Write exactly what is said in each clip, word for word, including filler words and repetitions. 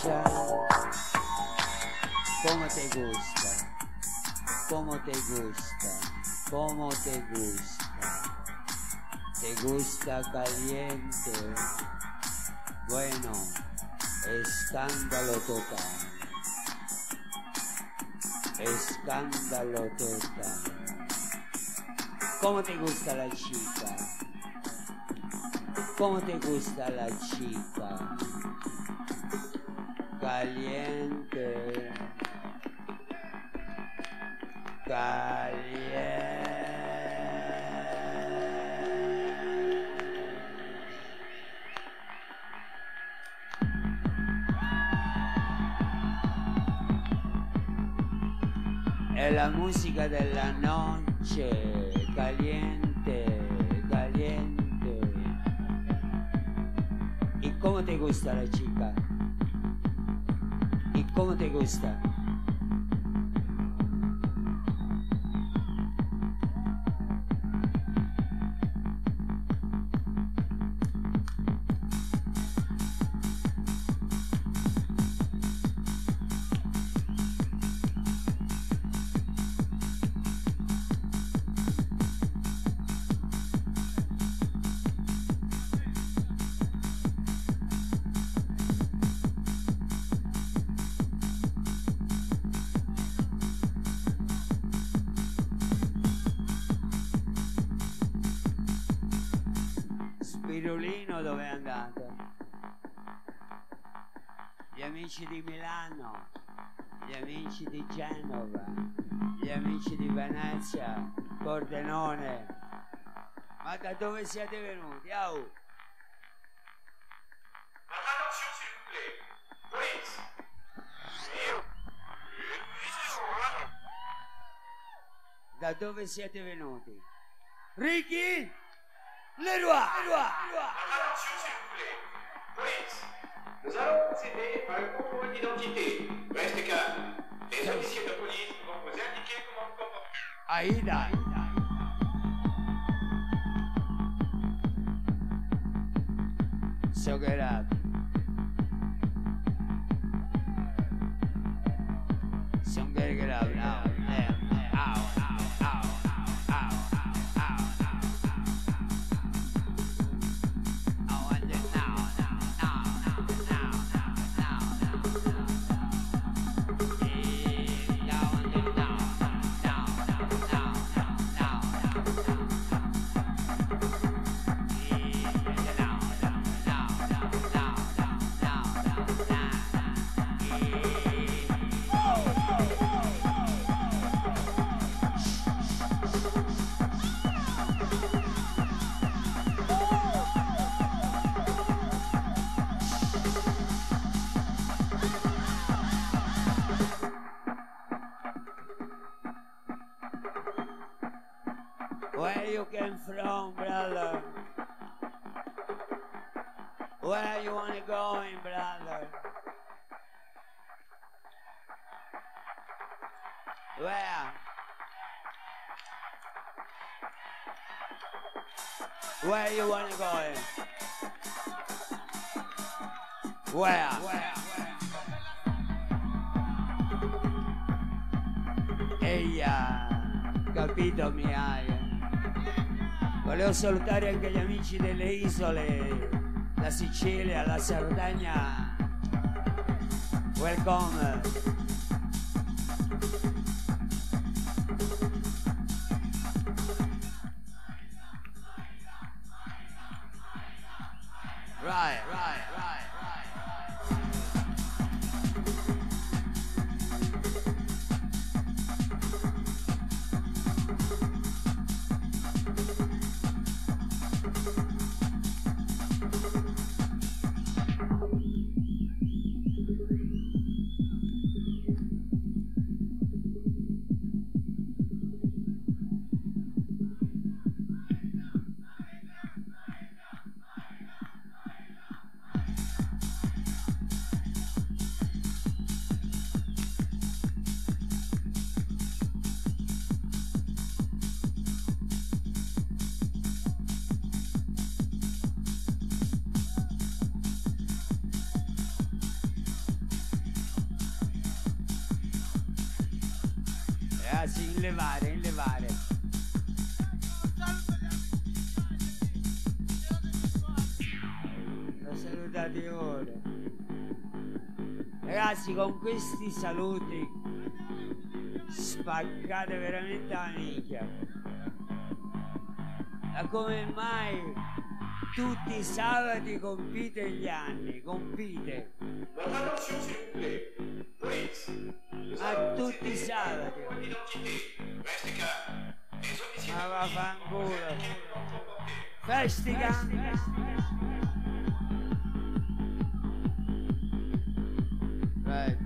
gusta? ¿Cómo te gusta? ¿Cómo te gusta? ¿Cómo te gusta? ¿Te gusta caliente? Bueno, escándalo total. Escándalo total. ¿Cómo te gusta la chica? ¿Cómo te gusta la chica? Caliente. Caliente. È la musica della noche, caliente, caliente. ¿Y cómo te gusta la chica? ¿Y cómo te gusta? Spirulino dove è andato? Gli amici di Milano, gli amici di Genova, gli amici di Venezia, Pordenone. Ma da dove siete venuti? Au! Attention s'il vous plaît. Police. Da dove siete venuti? Ricky! Leroy! Leroy! Attention s'il vous plaît. Police. Nous allons procéder à un contrôle d'identité. Restez calme. Les officiers de police vont vous indiquer comment vous comporter. Aida! So get up. So get get up now. Ow, ow, ow, ow, ow, ow, ow. I want it now, now, now, now, now, now, now. Yeah, I want it now, now, now, now, now, now, yeah, now, now, now, now, now, now, now, Where you came from, brother? Where you wanna go in, brother? Where? Where you wanna go in? Where? Where? Eia, capito mi hai? Volevo salutare anche gli amici delle isole, la Sicilia, la Sardegna. Welcome. Right, right, right, right, right. Ragazzi, in levare, in levare. Lo salutate ora. Ragazzi, con questi saluti spaccate veramente la minchia. Ma come mai tutti i sabati compite gli anni? Compite. Votre attention, s'il vous plaît. Police. Nous Ma allons tutti i procéder sabati. au contrôle d'identité. Restez calme. Les officiers Ma de vaffanculo. police vont indiquer le contrôle porté. Festica. Right.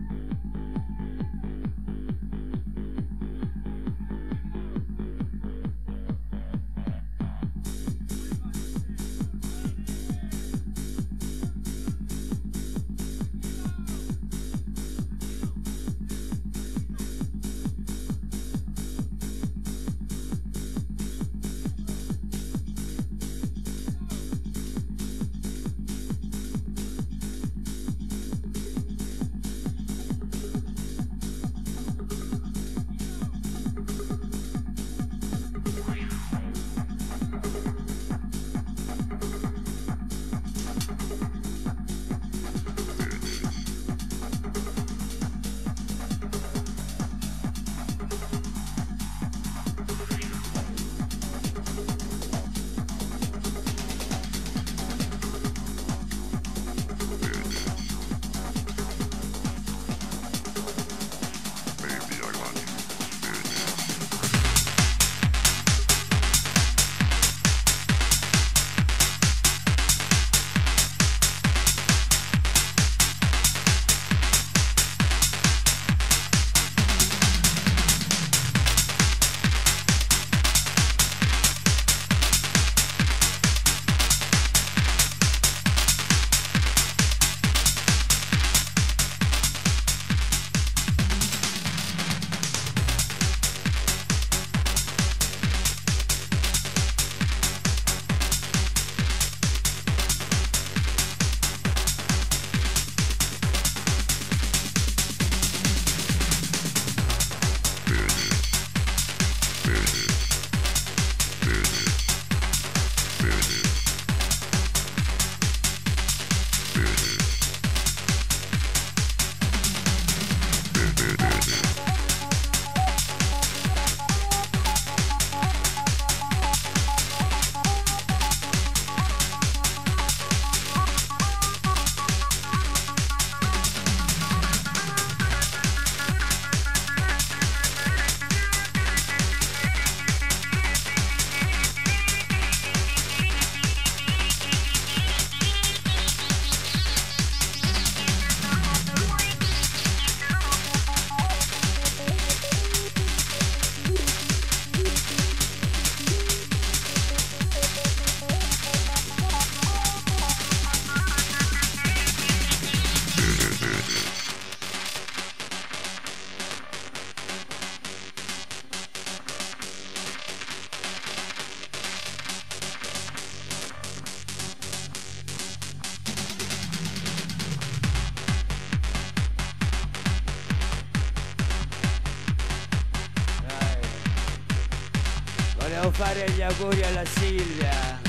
Volevo fare gli auguri alla Silvia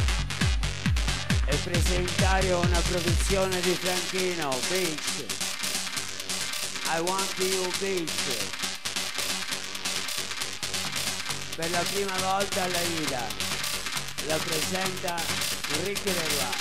e presentare una produzione di Franchino, Beach. I want you, Beach. Per la prima volta alla vita la presenta Ricky Leroy.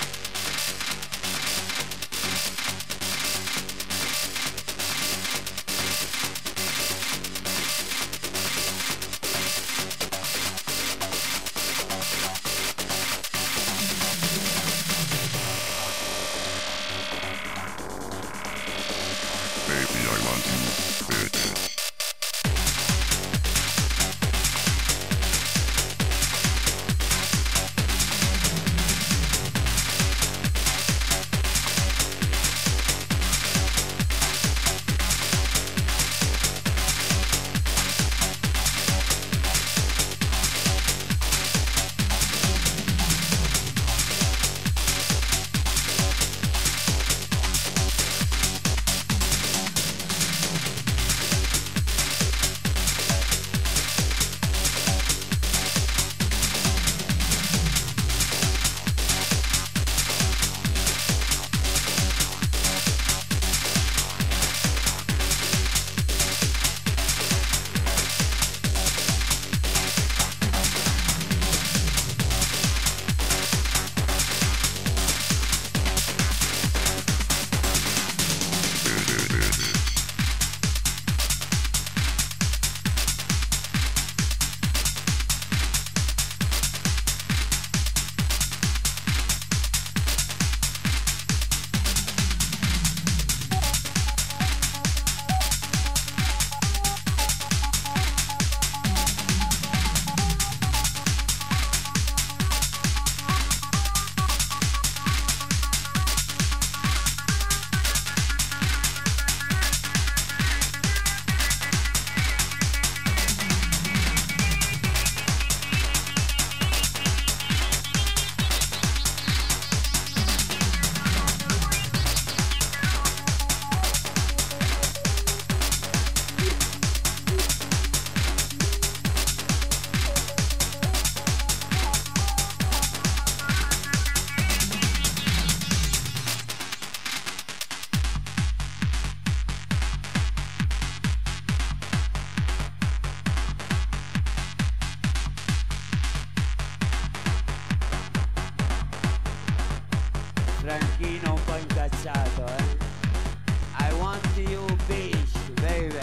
abbracciato, eh. I want you bitch, baby.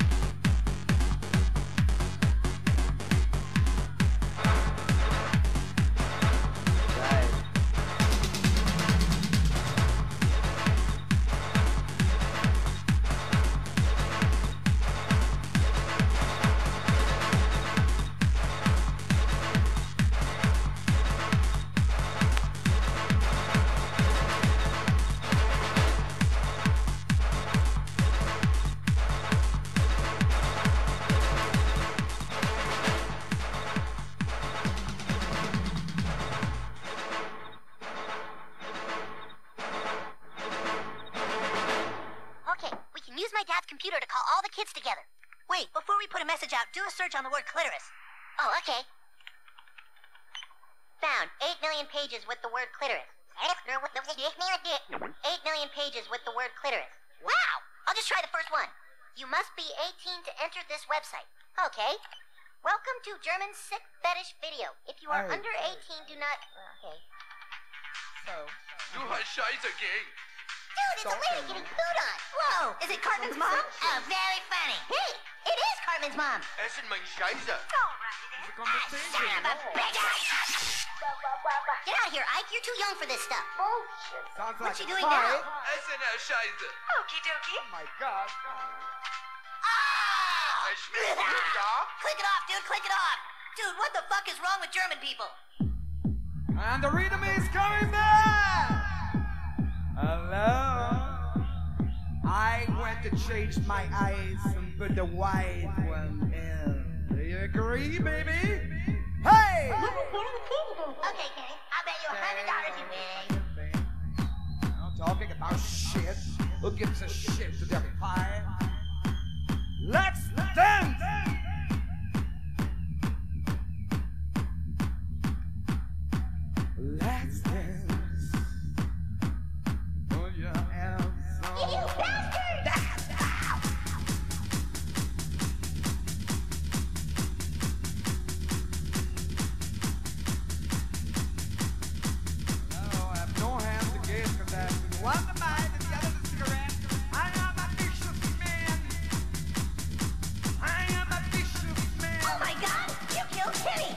Dai. Computer to call all the kids together. Wait, before we put a message out, do a search on the word clitoris. Oh, okay. Found eight million pages with the word clitoris. eight million pages with the word clitoris. Wow! I'll just try the first one. You must be eighteen to enter this website. Okay. Welcome to German Sick Fetish Video. If you are Oh. under eighteen, do not... Okay. So, Du hast Scheiße gegen. Dude, it's a lady getting food on. Whoa, is it Cartman's mom? Oh, very funny. Hey, it is Cartman's mom. Essen mein Scheiße. the conversation. Son of a bitch! Get out of here, Ike. You're too young for this stuff. Bullshit. Sounds What's like she a doing fight. now? Essen der Scheiße. Okie dokie. Oh my god. Oh! Es schmeckt gut, ja? Click it off, dude. Click it off. Dude, what the fuck is wrong with German people? And the rhythm is coming back! Hello? I went to change my eyes and put the white one in. Do you agree, baby? Hey! Okay, Kenny. I'll bet you a hundred dollars you win. Now talking about shit. Who gives a shit to their pie? Let's dance! Let's dance. Put your hands on. You bastard! No, I have no hands to give because I have one the mind and the other the cigarette. I am a vicious man. I am a vicious man. Oh my god! You killed Kenny!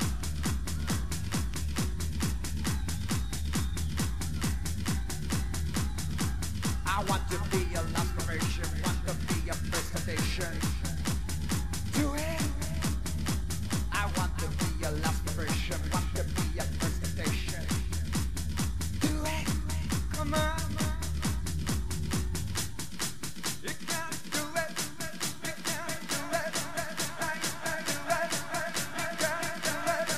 I want to be a masturbation, want to be a presentation. Do it. I want to be a masturbation, want to be a presentation. Do it. Come on. You can do it. You can do it. I can do it. You can do it.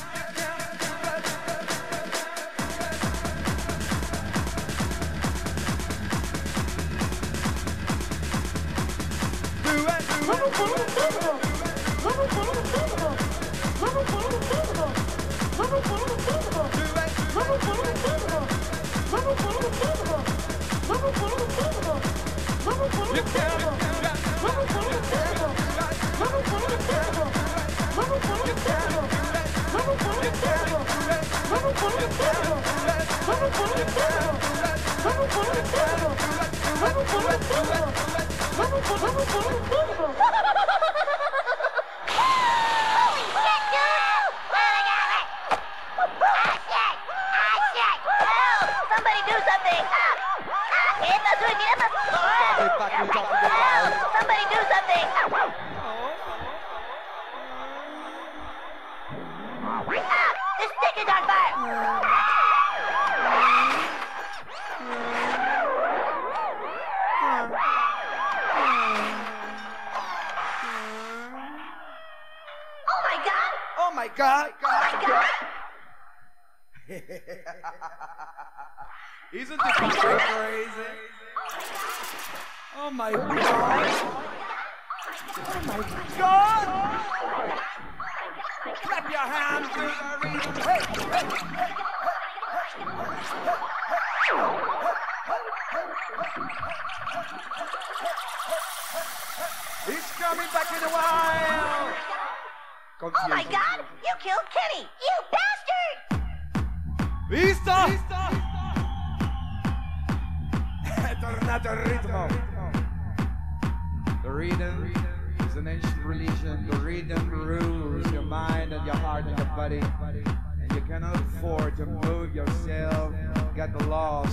You can do it. Do it. Do it. You can. Holy shit, dude! Oh my god! Ah, shit! Ah, shit! Help! Somebody do something! Ah! Ah! ¿Qué pasó? ¿Qué pasó? Help! Somebody do something! Ah! This stick is on fire! Oh my god! Oh my god! Oh my god! Isn't this fucking crazy? Oh my god! Oh my god! Clap your hands to the rhythm! Hey, hey, hey. He's coming back in a while! Oh my god! You killed Kenny! You bastard! Vista! tornato al ritmo. The rhythm is an ancient religion. The rhythm rules your mind and your heart and your body. And you cannot afford to move yourself, get lost.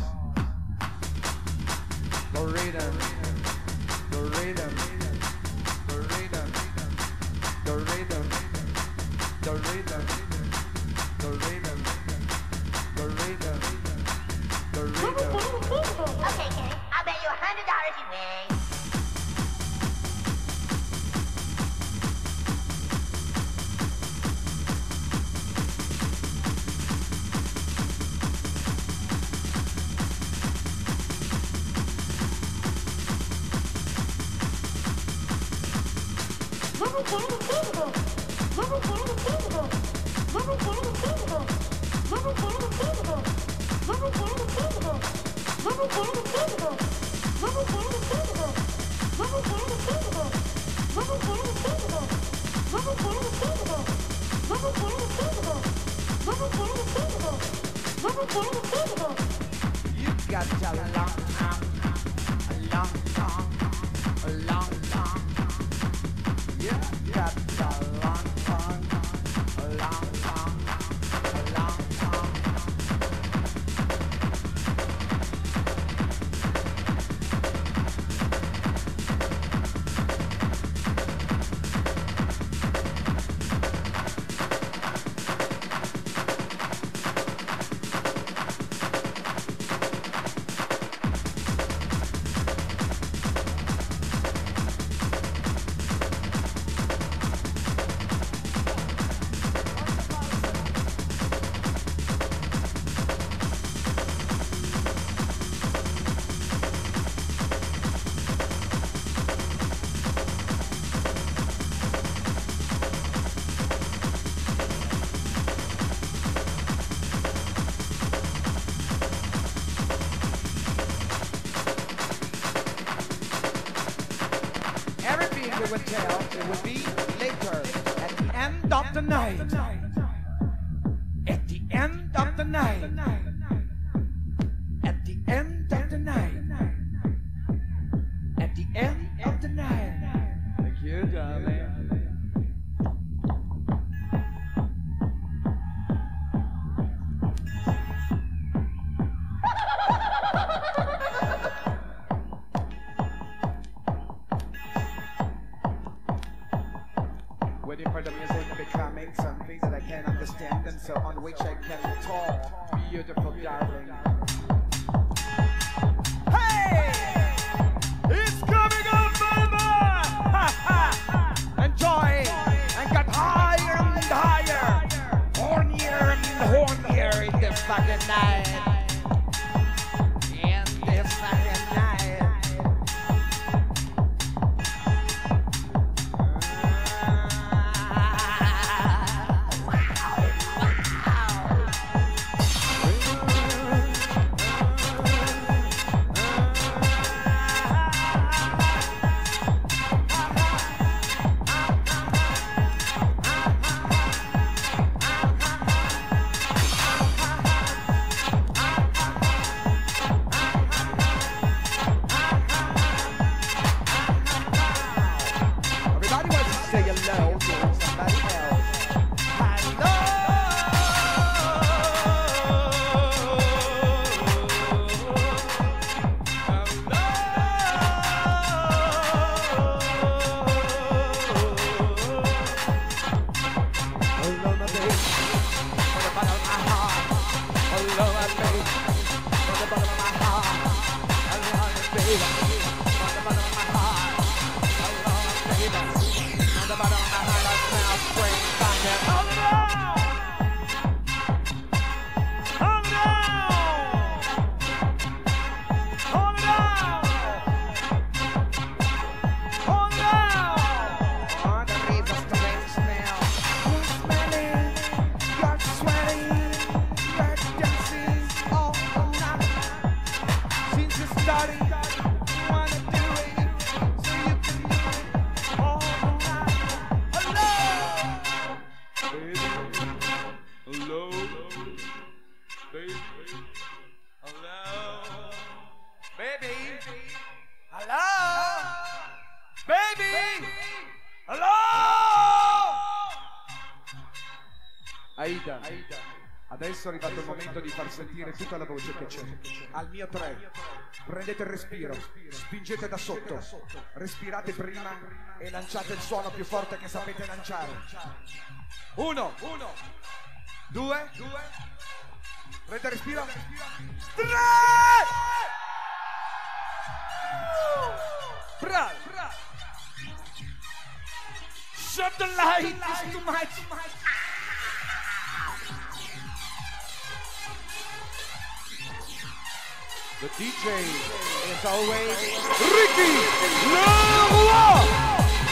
The rhythm, the rhythm, the rhythm, the rhythm, the rhythm, the rhythm, the rhythm, the rhythm. Okay, Kenny, I'll bet you a hundred dollars you win. You've got a long time, a long song, a long song. You've got a long song, a long song, a long song. It would tell, it would be later, at the end of the night. At the end of the night. At the end of the night. At the end of the night. Thank you, darling. Waiting for the music becoming something that I can understand and so on which I can talk. Beautiful darling. Hey! It's coming up, baby! Ha ha! Enjoy! And get higher and higher! Hornier and hornier in this fucking night! In this fucking night! Aida, adesso è arrivato il momento di far sentire tutta la voce che c'è. Al mio tre, prendete il respiro, spingete da sotto, respirate prima e lanciate il suono più forte che sapete lanciare. Uno, uno, due, due, prendete il respiro, tre! Bravo! Shut the light, it's too much. The D J is always Ricky Leroy.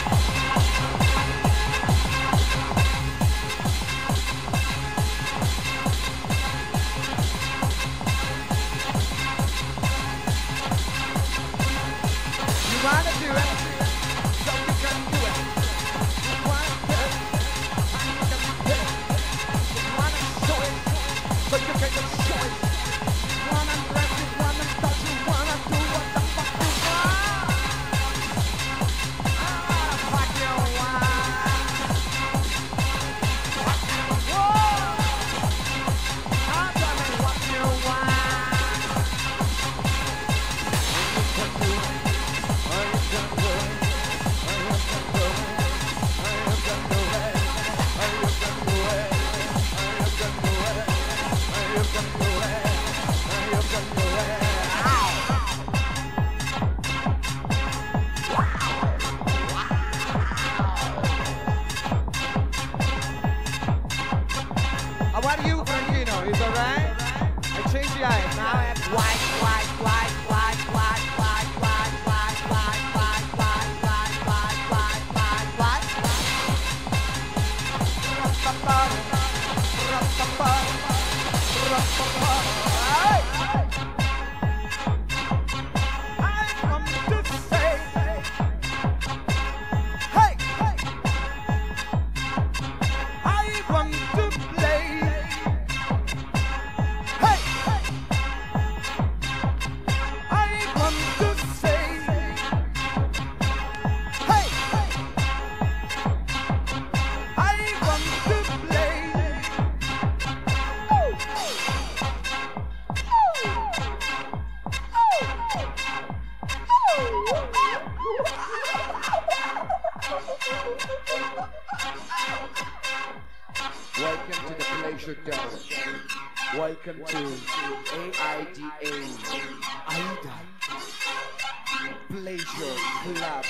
You wanna do it, so you can do it. You wanna do it, and you can do it. You wanna show it, so you can just show it. You wanna dress it, wanna touch it, wanna do what the fuck you want. Ah, what the fuck you want. What you want. Ah, tell me what you want. You can do it. How are you, Franchino? Is all right? I changed the eyes. Now I have white, white, white, white, white, white, white, white, white, white, white, white, white, white, white, white. I want to say, hey, I want to play. Hey, I want to say, hey, I want to play. Welcome to the Pleasure Dome. Welcome to A I D A, AIDA Pleasure Club.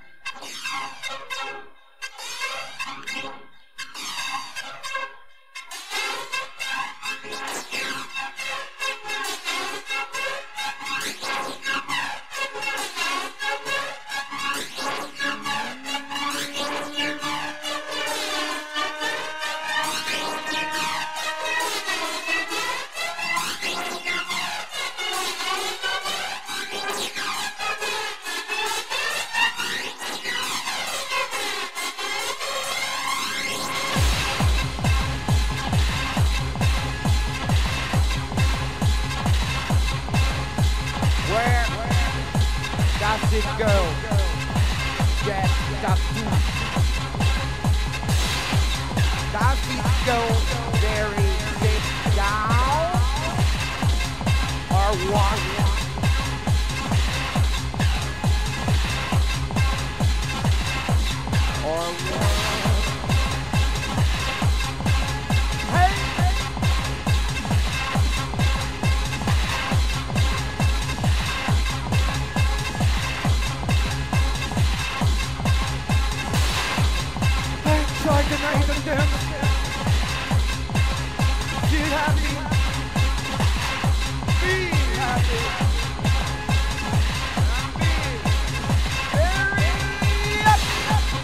Where does it go? Get tattooed. Does it go very deep down? Or what? Or what? Hey! Try to make them dance. Get happy. Be happy. Be very happy.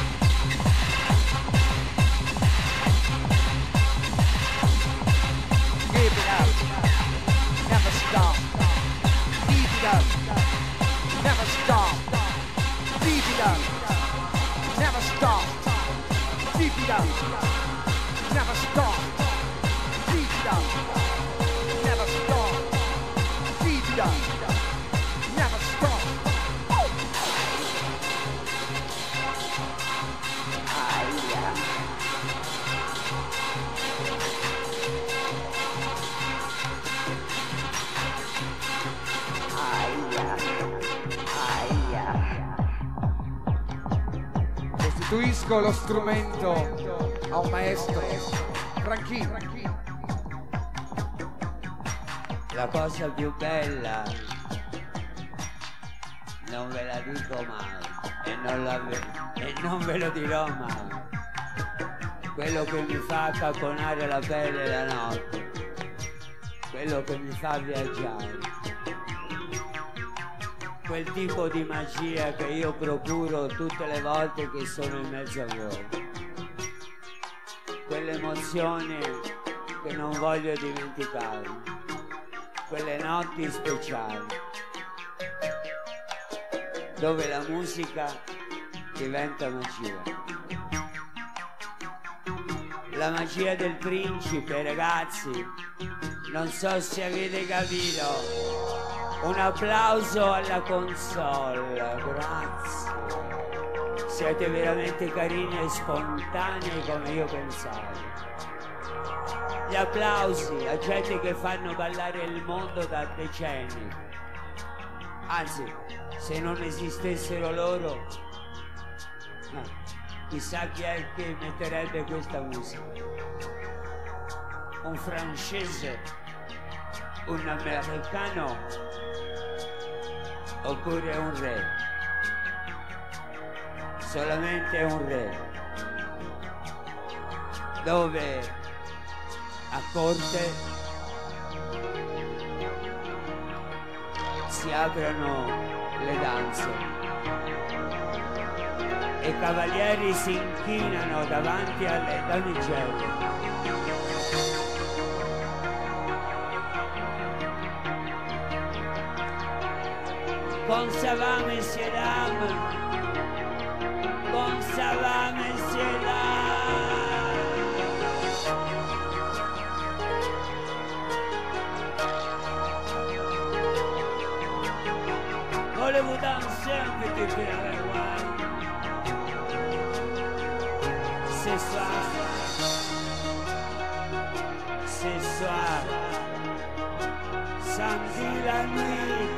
Give it up. Never stop. Keep it up. Never stop. Keep it up. Never stop. Keep it up. Never stop. Keep it up. Never stop. Keep it up. Never stop. Ah, yeah. restituisco lo strumento a un maestro. Franchino. La cosa più bella, non ve la dico mai e non, la ve- e non ve lo dirò mai. Quello che mi fa accapponare la pelle la notte, quello che mi fa viaggiare, quel tipo di magia che io procuro tutte le volte che sono in mezzo a voi, quelle emozioni che non voglio dimenticare, quelle notti speciali dove la musica diventa magia. La magia del principe, ragazzi, non so se avete capito. Un applauso alla console, grazie. Siete veramente carini e spontanei come io pensavo. Gli applausi a gente che fanno ballare il mondo da decenni. Anzi, se non esistessero loro, eh, chissà chi è che metterebbe questa musica. Un francese, un americano, oppure un re. Solamente un re. Dove a corte si aprono le danze e i cavalieri si inchinano davanti alle damigelle. Con ça va, messieurs, dames. Con ça va, messieurs, dames. Voulez-vous danser un petit peu avec moi? Ce soir, ce soir, samedi la nuit,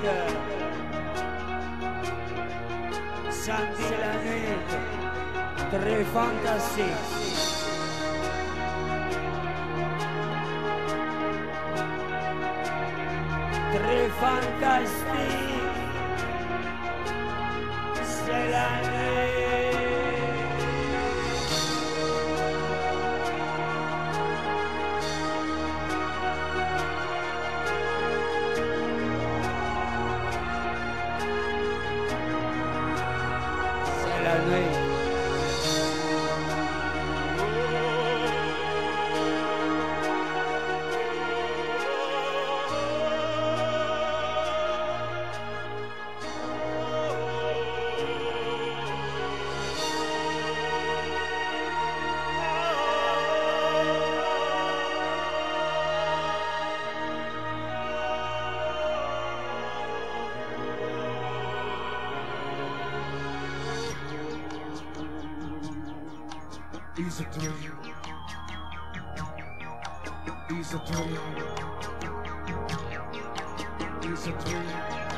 samedi la nuit, très fantastique. Très fantastique, c'est la nuit. C'est la nuit. He's a dream. He's a dream. He's a dream.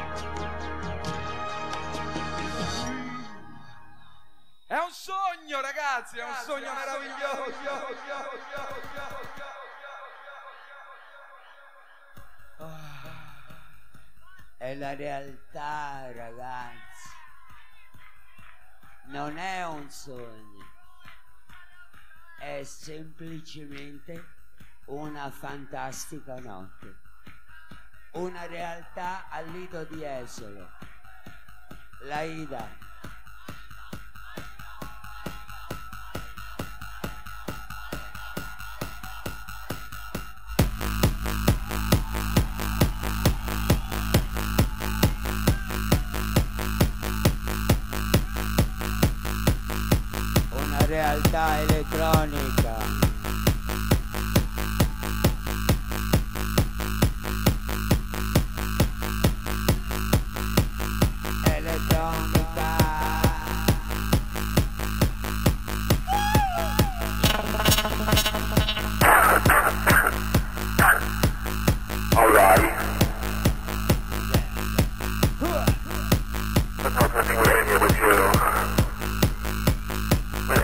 È un sogno, ragazzi, è un sogno meraviglioso. È la realtà, ragazzi. Non è un sogno. È semplicemente una fantastica notte, una realtà al nido di Esolo, l'Aida. Una realtà elettronica. Elettronica. All right. There's nothing wrong here with you. When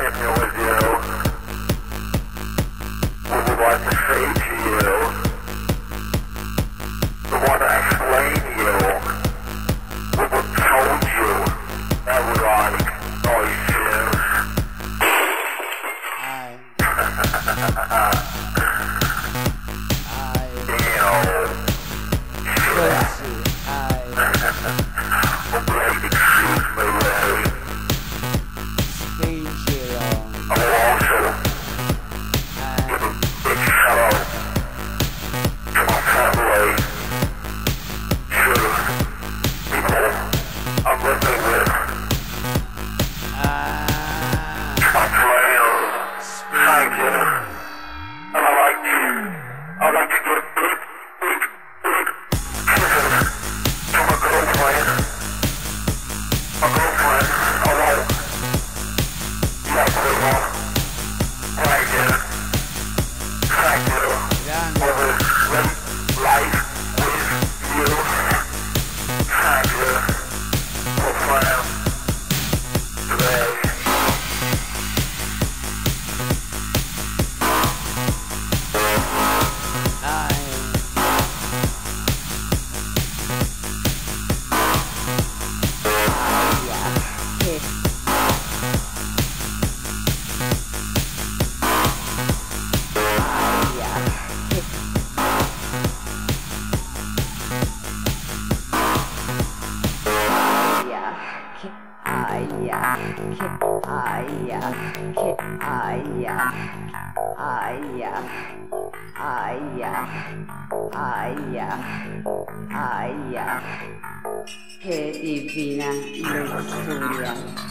Che divina lussuria.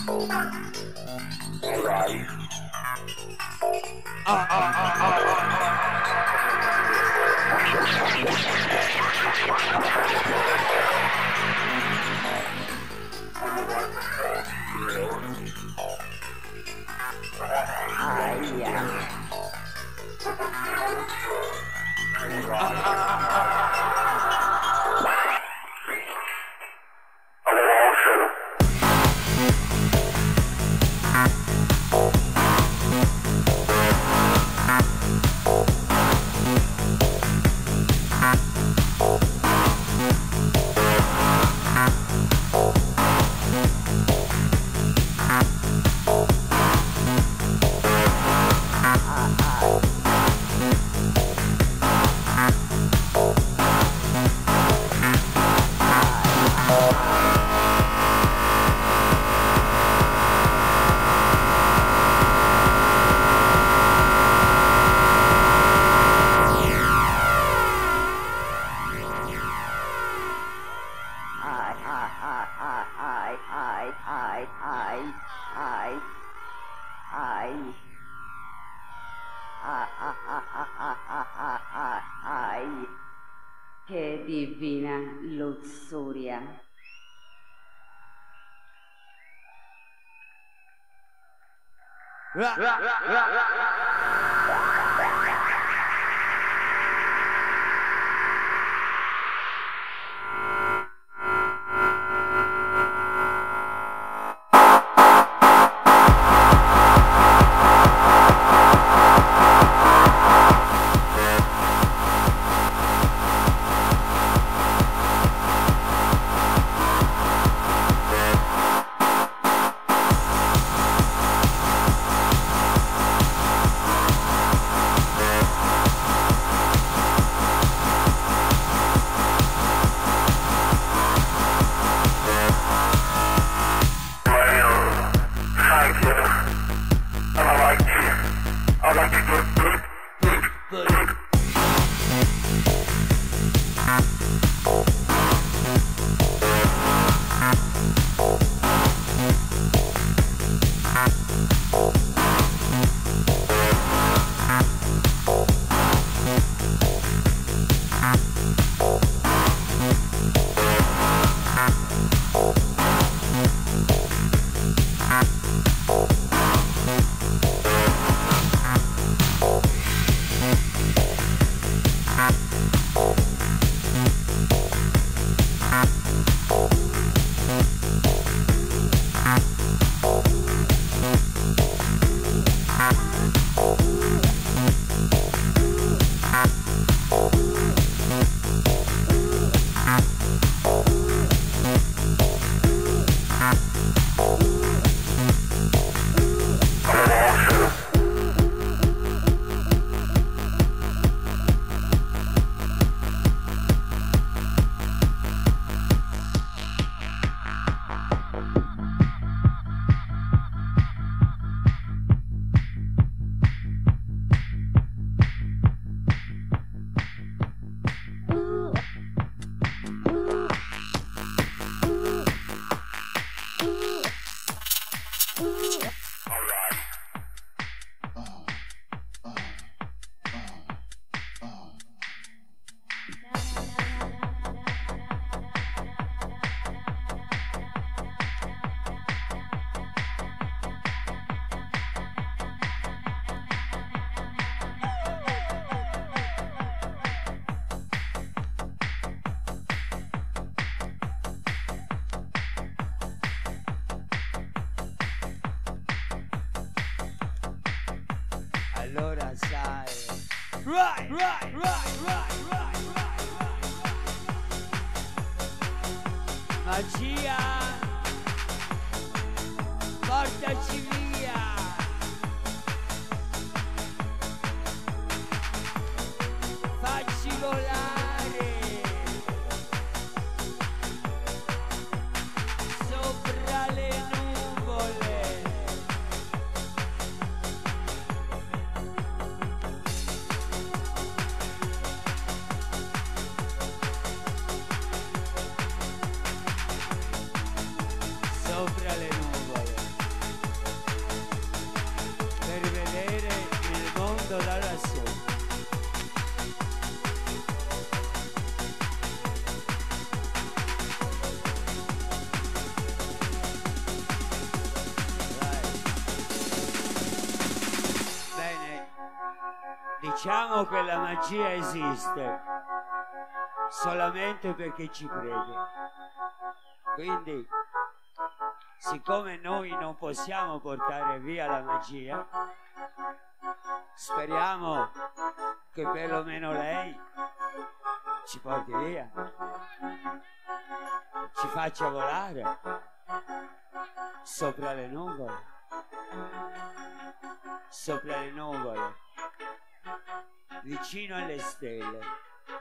Ah, ah, ah, ah, che divina lussuria. Allora sai. Right, right, right, right, right, right, right. Magia. portaci via. Facci volare sopra le nuvole. Sopra le nuvole, per vedere il mondo da lassù. Dai. Bene, diciamo che la magia esiste solamente perché ci crede. Quindi, siccome noi non possiamo portare via la magia, speriamo che perlomeno lei ci porti via, ci faccia volare sopra le nuvole, sopra le nuvole, vicino alle stelle.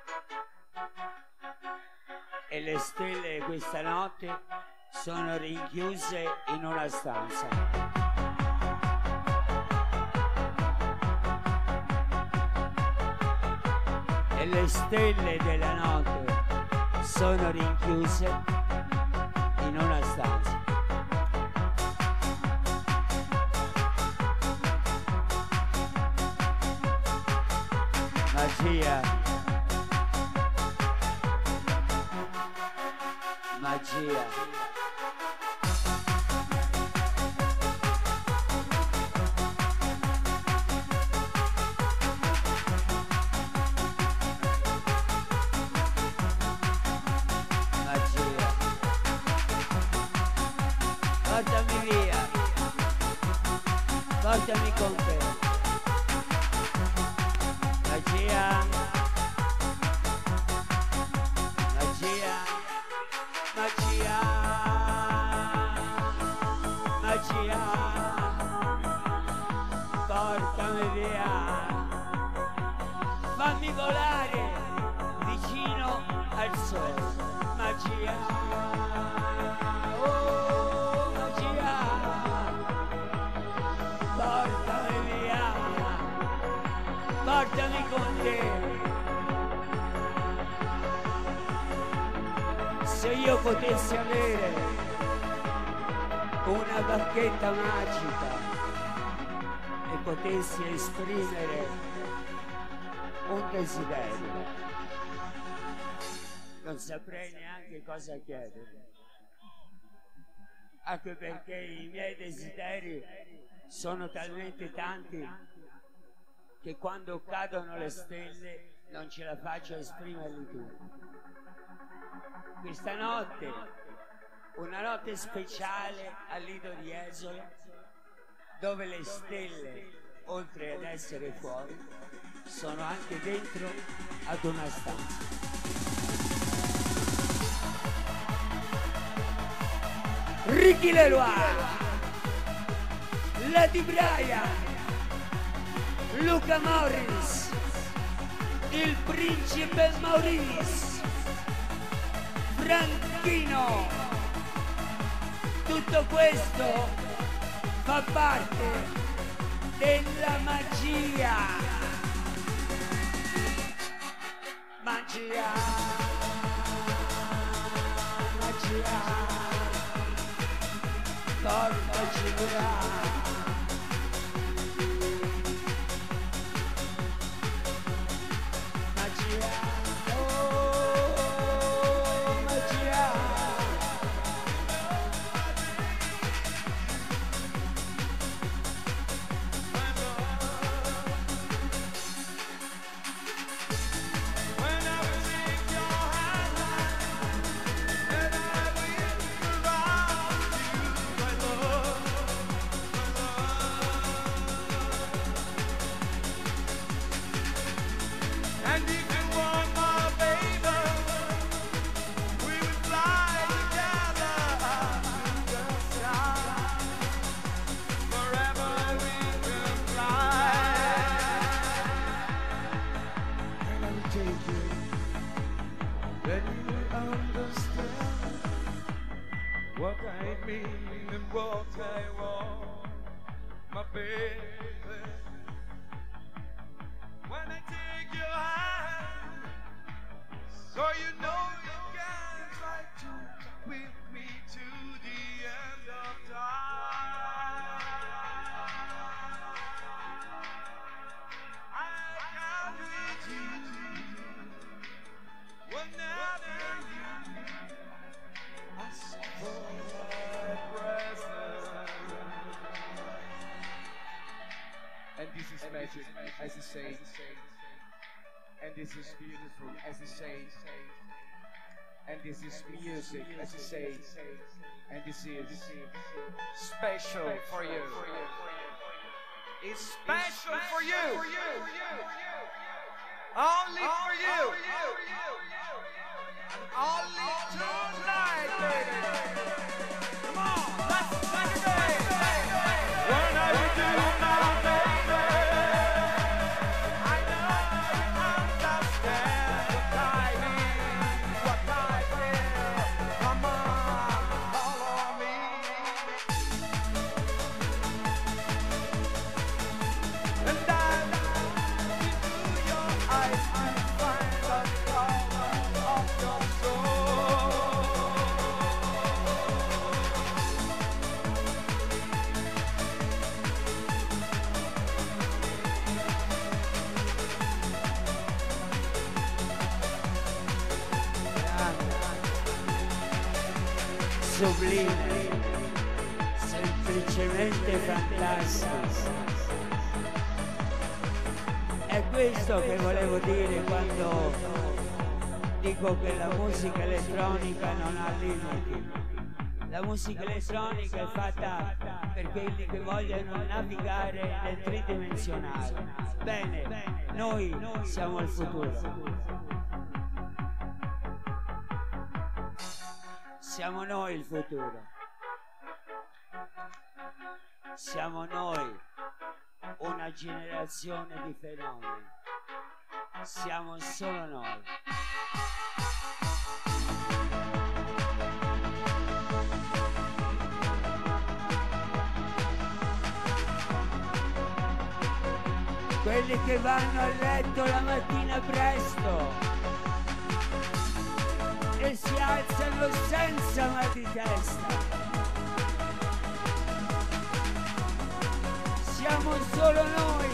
E le stelle questa notte sono rinchiuse in una stanza. E le stelle della notte sono rinchiuse in una stanza. Magia. Magia. Portami via, portami con te. Magia, magia, magia, magia, portami via, fammi volare vicino al sole. Magia, oh magia, portami via, portami con te. Se io potessi avere una bacchetta magica e potessi esprimere un desiderio, non saprei neanche cosa chiedere, anche perché i miei desideri sono talmente tanti che quando cadono le stelle non ce la faccio a esprimerli tutti. Questa notte, una notte speciale al Lido di Esola, dove le stelle, oltre ad essere fuori, sono anche dentro ad una stanza. Ricky Leroy, Lady Brian, Luca Morris, il principe Maurice, Franchino, tutto questo fa parte della magia. Magia, magia, portaci via. and what I want, my baby. When I take your hand, so you know you can try to with me to the end of time. I can't with you whenever you ask for my presence. And this is magic, as he says. And this is beautiful, as he says. And this is music, as he says. And this is special for you. It's special for you. Only for you. And only tonight, baby. Come on, let's take it away. When I would do now, baby, I know you understand what I mean, what I feel. Come on, follow me. And I look into your eyes and find the color of your soul. Sublime, semplicemente fantastico. È questo che volevo dire quando dico che la musica elettronica non ha limiti. La musica elettronica è fatta per quelli che vogliono navigare nel tridimensionale. Bene, noi siamo il futuro. Siamo noi il futuro. Siamo noi una generazione di fenomeni. Siamo solo noi. Quelli che vanno a letto la mattina presto e si alzano senza mal di testa. Siamo solo noi.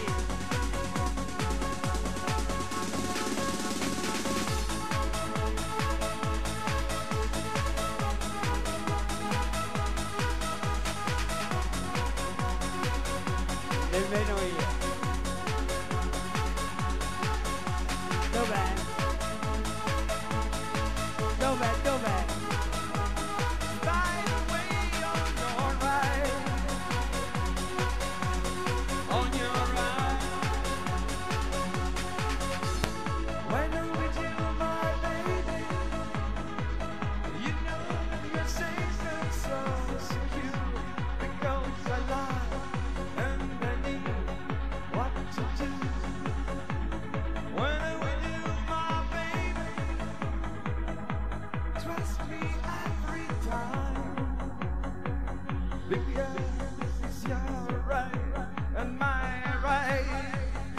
Nemmeno io. Dov'è? Dov'è, dov'è? Slide away on your right, on your right. When I'm with you, my baby, you know you're safe and so secure, because I love and I need what to do. When I'm with you, my baby, trust me every time, because it's your right and my right.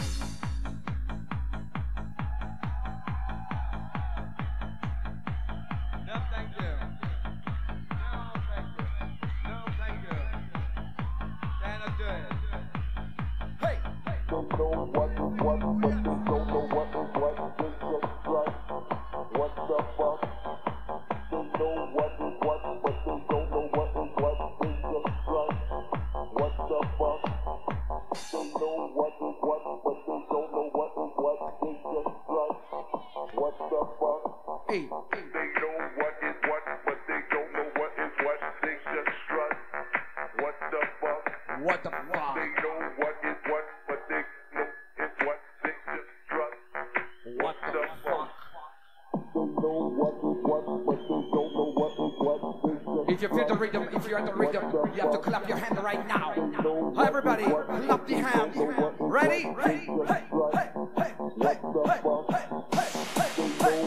No, thank you. No, thank you. No, thank you. Cannot do it. Hey, hey. Don't know what, what, but they don't know what, what, they just right. What the fuck? They know what, what, but they don't know what, what, they just right. What the fuck? They know what, what, but they don't know what, what, they just right. What the fuck? Hey, They know what is what, but they don't know what is what, they just strut. What the fuck? what the fuck? They know what is what, but they know is what, they just strut. What the fuck? They know what is what, but they don't know what is what, they just If you feel the rhythm, if you're in the rhythm, you have to clap your hand right now. Everybody, clap the hands. Ready? Ready? Hey, hey, hey, hey, hey, hey, hey,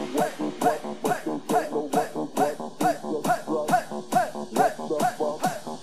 hey, hey, hey, hey, hey, hey, hey, hey, hey, hey, hey, hey, hey,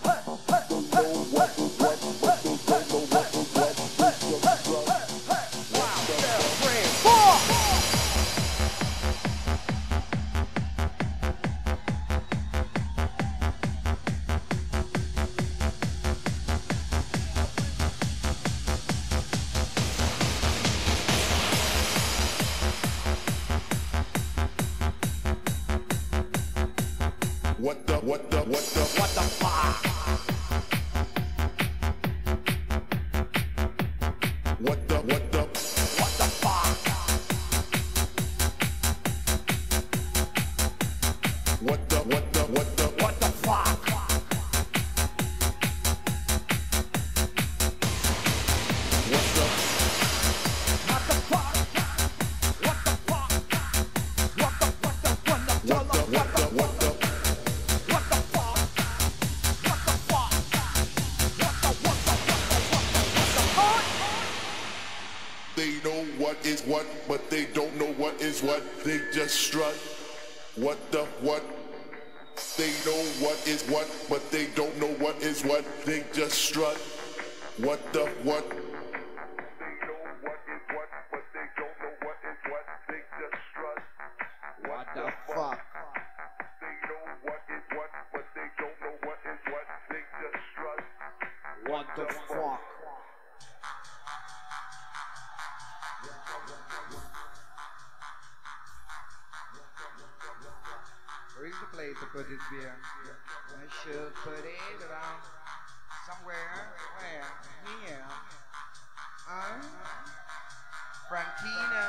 is what, but they don't know what is what. They just strut. What the what? They know what is what, but they don't know what is what. They just strut. What the what? They know what is what, but they don't know what is what. They just strut. What the fuck? They know what is what, but they don't know what is what. They just strut. What the fuck? Where's the place to put this beer? I should put it around somewhere. Where? Here. Huh? Frantino.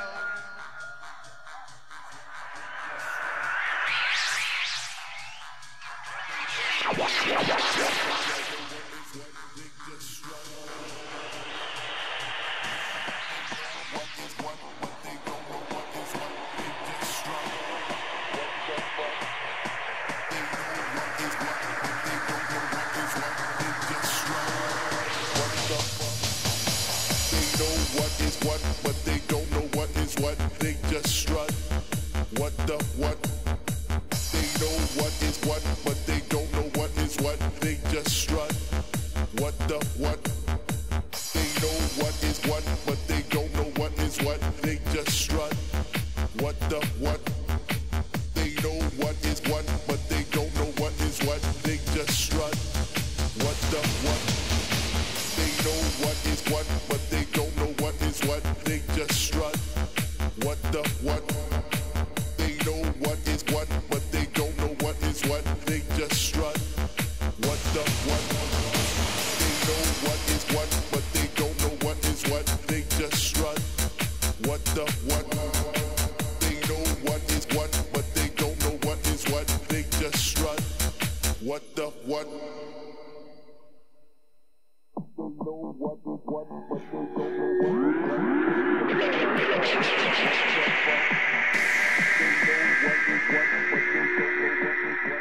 What is what, but they don't know what is what. They just strut. What the what? They know what is what, but they don't know what is what. They just strut. What the what? They know what is what, but they don't know what is what. They just strut. What the what? They know what is what, but they don't know what is what. They just strut. What the what? They know what is what, but they don't know what is what. They just strut. What the what? They know what is what, but they don't know what is what. They just strut. What the what? They know what is what, but they don't know what is what. They just strut. What the what? They know what is what, but they don't know what is what. They just strut. What the what? They know what is what, but they don't know what is what. They know what is what, but they don't know what is what.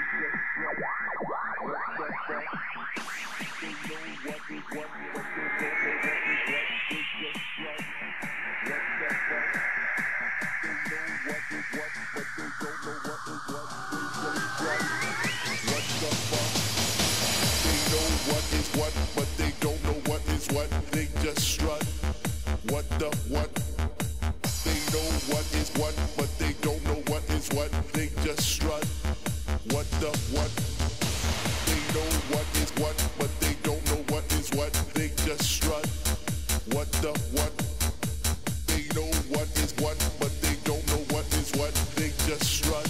They just strut. They know what is what, but they don't know what is what. They just strut. What the fuck? They know what is what, but they don't know what is what. They just strut. What the fuck? They know what is what, but they don't know what is what. They just strut. What the what? They know what is what, but they don't know what is what. They just strut. What the what? They know what is what, but they don't know what is what. They just strut. What the what? They know what is what, but they don't know what is what. They just strut.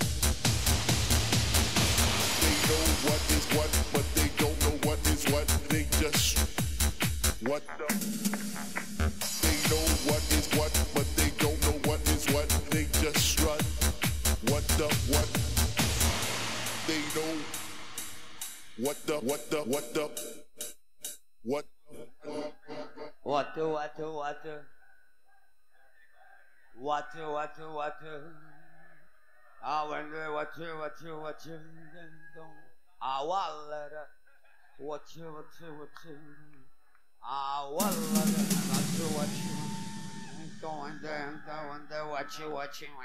They know what is what, but they don't know what is what. They just what the? They know what is what, but they don't know what is what. They just strut. What the what? They know what the what the what the what? What the what the what the what the what the what the I wonder what you what you what you I wonder what you what you what you I wonder what you what you going down I wonder what you what you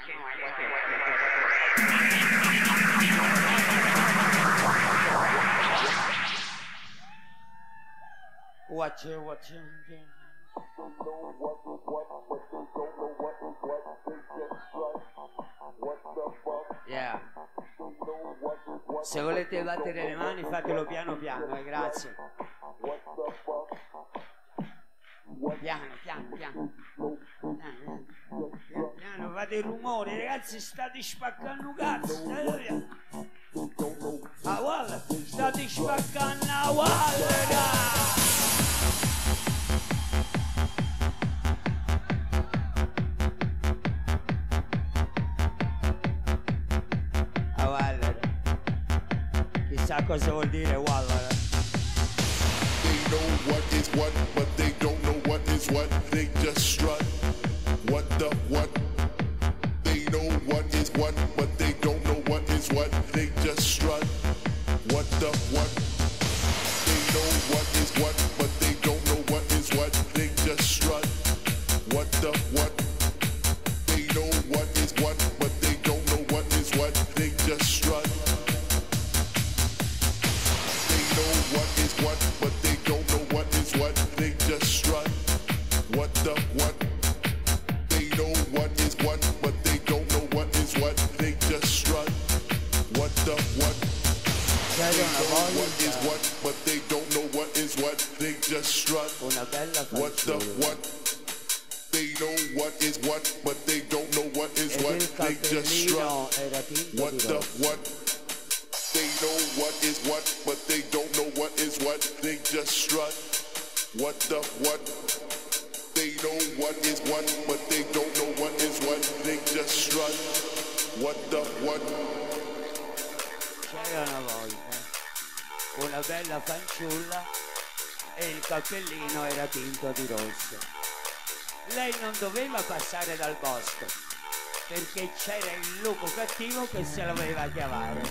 what you what you yeah. Se volete battere le mani fatelo piano piano, eh, grazie. Piano, piano, piano. Piano, piano, piano, fate rumore, ragazzi, state spaccando cazzo. Ah, guarda, state spaccando la guarda. Chissà cosa vuol dire Waller. They know what is what, but they don't know what is what. They just strut. What the what? They know what is what, but they don't know what is what. They just strut. What the what? They know what is what, but they don't know what is what. They just strut. What the what? what, but they don't know what is what. They just strut. What the what? They know what is what, but they don't know what is what. They just strut. What the what? They know what is what, but they don't know what is what. They just strut. Una bella What the what? They know what is what, but they don't know what is what. They just strut. What the what? They know what is what, but they don't know what is what. They just strut. What the what? They know what is what, but they don't know what is what. They just strut. What the what? C'era una volta una bella fanciulla e il cappellino era tinto di rosso. Lei non doveva passare dal bosco perché c'era il lupo cattivo che se la voleva chiamare.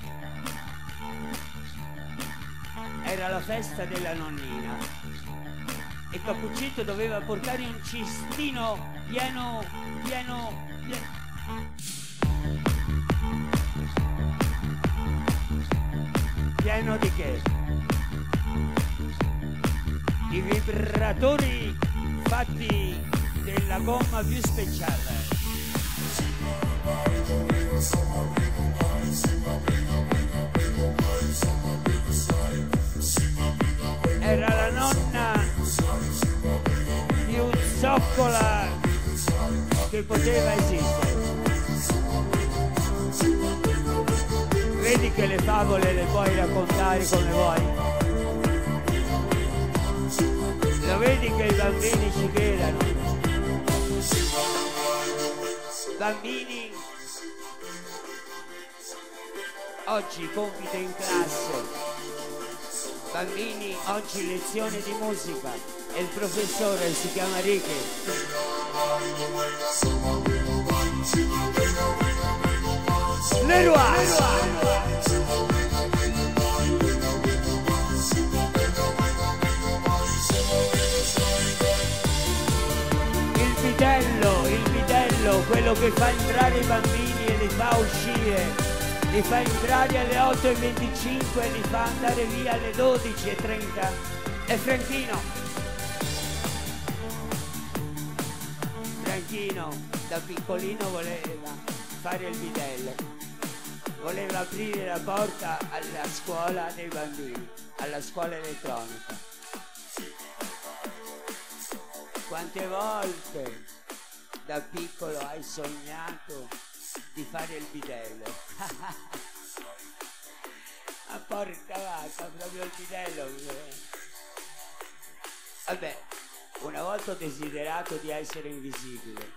Era la festa della nonnina e Cappuccetto doveva portare un cestino pieno, pieno, pieno. Pieno di che? Di vibratori fatti della gomma più speciale. Era la nonna più zoccola che poteva esistere. Vedi che le favole le puoi raccontare come vuoi. Lo vedi che i bambini ci credano. Bambini, oggi compito in classe. Bambini, oggi lezione di musica e il professore si chiama Ricky. Leroy! Il bidello, il bidello, quello che fa entrare i bambini e li fa uscire. Li fa entrare alle otto e venticinque e li fa andare via alle dodici e trenta. E Franchino. Franchino da piccolino voleva fare il bidello. Voleva aprire la porta alla scuola dei bambini, alla scuola elettronica. Quante volte da piccolo hai sognato di fare il bidello? Ma porca vacca, proprio il bidello. Vabbè, una volta ho desiderato di essere invisibile.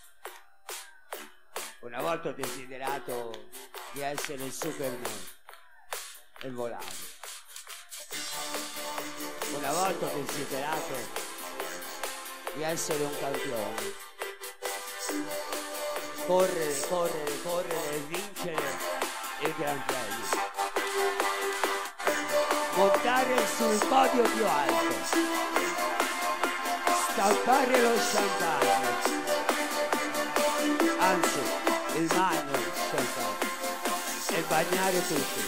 Una volta ho desiderato di essere il Superman e volavo. Una volta ho desiderato di essere un campione. Correre, correre, correre e vincere il Gran Premio. Montare sul podio più alto. Stappare lo champagne. Anzi, il bagno champagne. E bagnare tutti.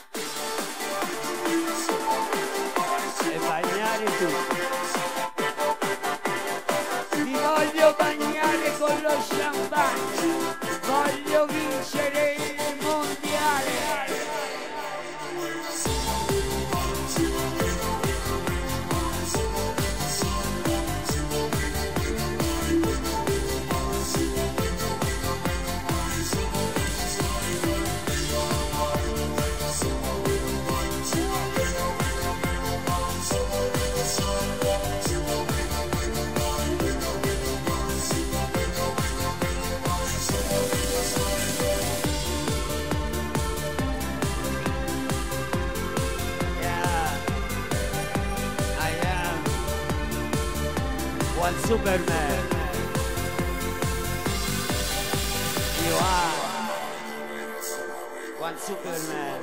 E bagnare tutti. Vi voglio bagnare con lo champagne. Voglio vincere il mondiale. One Superman. You are one Superman.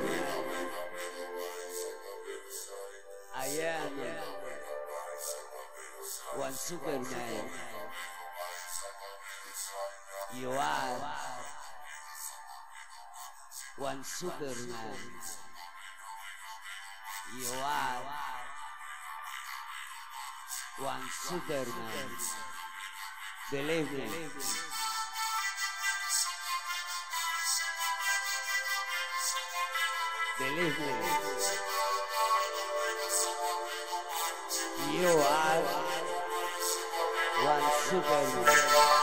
I am one Superman. You are one Superman. You are One Superman. Believe me. Believe me. You are one Superman.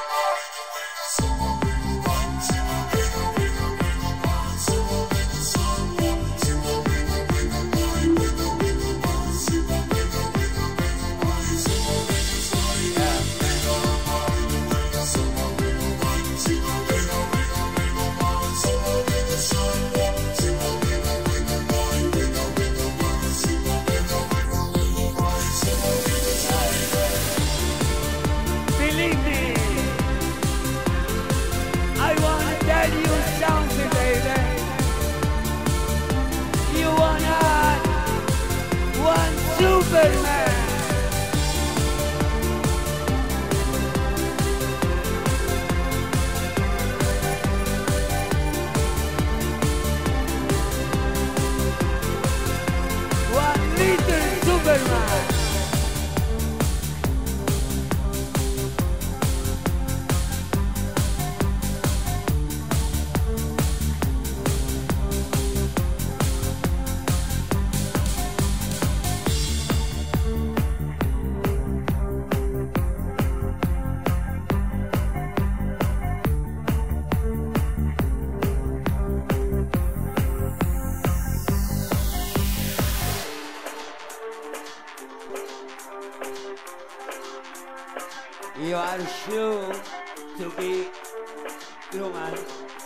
You are sure to be human?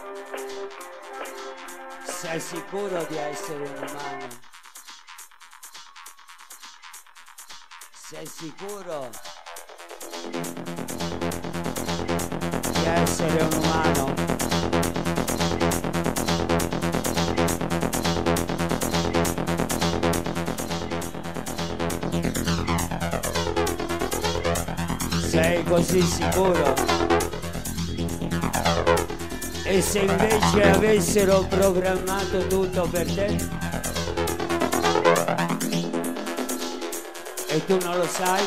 Sei sicuro di essere un umano? Sei sicuro di essere un umano? Sei così sicuro? E se invece avessero programmato tutto per te? E tu non lo sai?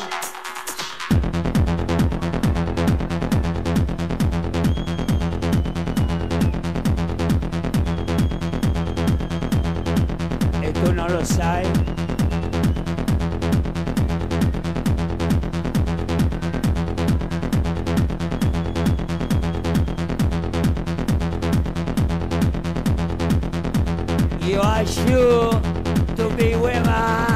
E tu non lo sai? You are sure to be women?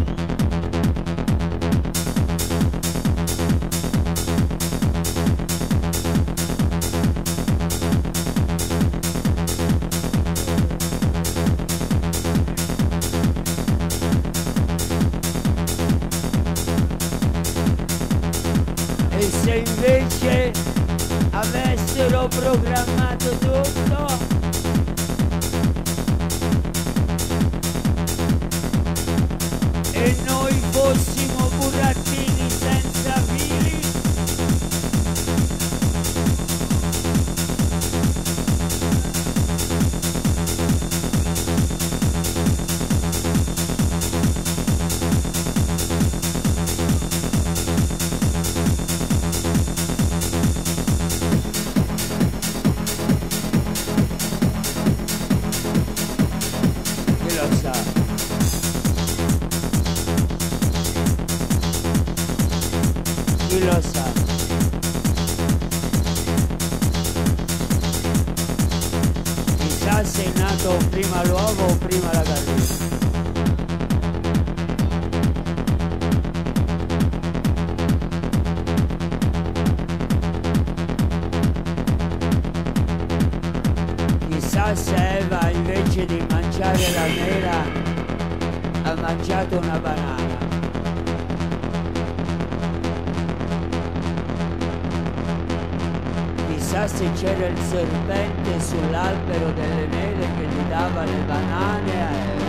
E se invece avessero programmato tutto? E noi fossimo burattini senza fili? Chi lo sa? Chi lo sa? Chissà se è nato prima l'uovo o prima la gallina. Chissà se Eva invece di mangiare la mela ha mangiato una banana. Chissà se c'era il serpente sull'albero delle mele che gli dava le banane a Eva.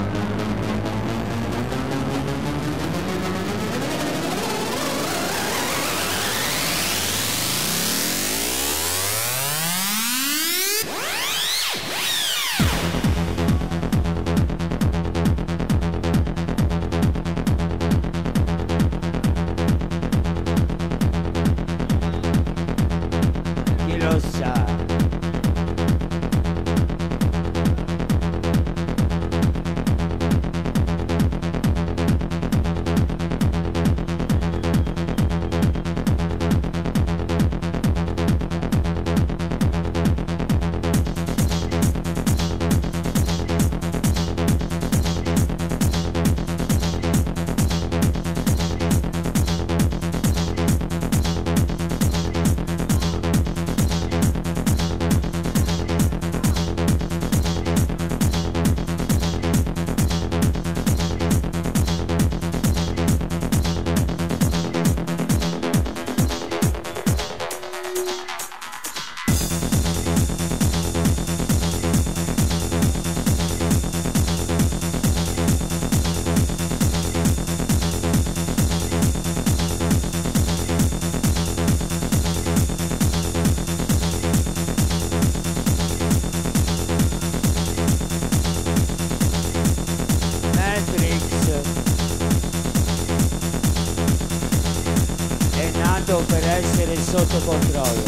tanto per essere sotto controllo.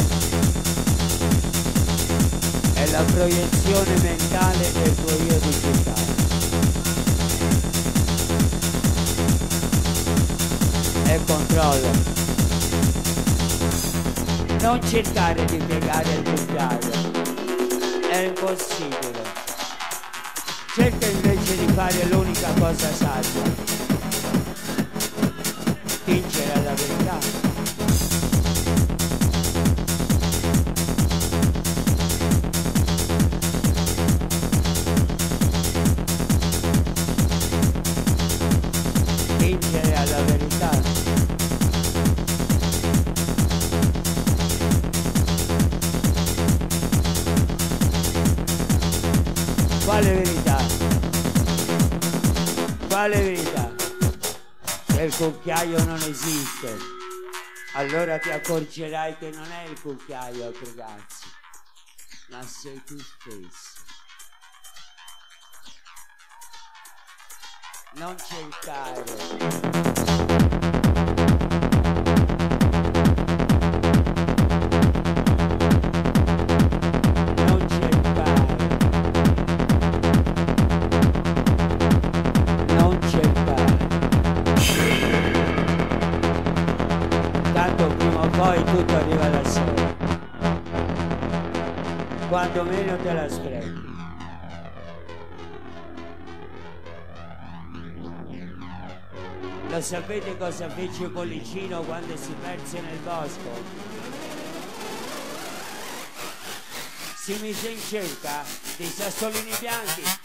È la proiezione mentale del tuo io digitale. È controllo. Non cercare di piegare il cucchiaio, è impossibile. Cerca invece di fare l'unica cosa saggia: vincere la verità. Vincere alla verità. Quale verità? Quale verità? Se il cucchiaio non esiste, allora ti accorgerai che non è il cucchiaio a pregarsi, ma sei tu stesso. Non cercare. Poi tutto arriva da sera, quando meno te l'aspetti. Lo sapete cosa fece Pollicino quando si perse nel bosco? Si mise in cerca dei sassolini bianchi